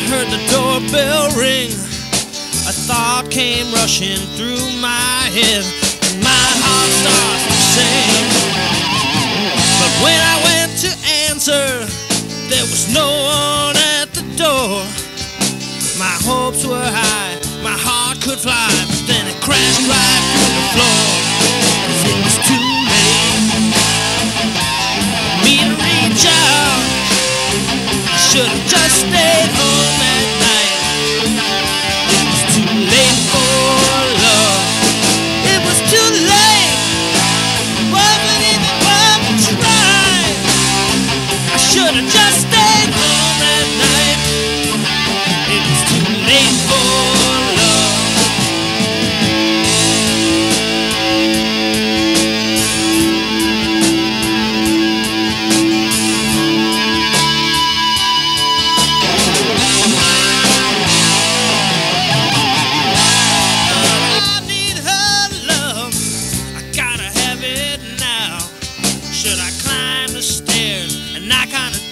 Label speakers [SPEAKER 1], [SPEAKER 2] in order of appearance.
[SPEAKER 1] heard the doorbell ring, a thought came rushing through my head, and my heart started to sing. But when I went to answer, there was no one at the door. My hopes were high, my heart could fly, but then it crashed right through the floor. 'Cause it was too late for me to reach out. I should have just stayed home that night. It was too late for love. It was too late. Wasn't even worth a try. I should have just stayed home that night. It was too late for love. I need her love. I gotta have it now. Should I climb the stairs and knock on the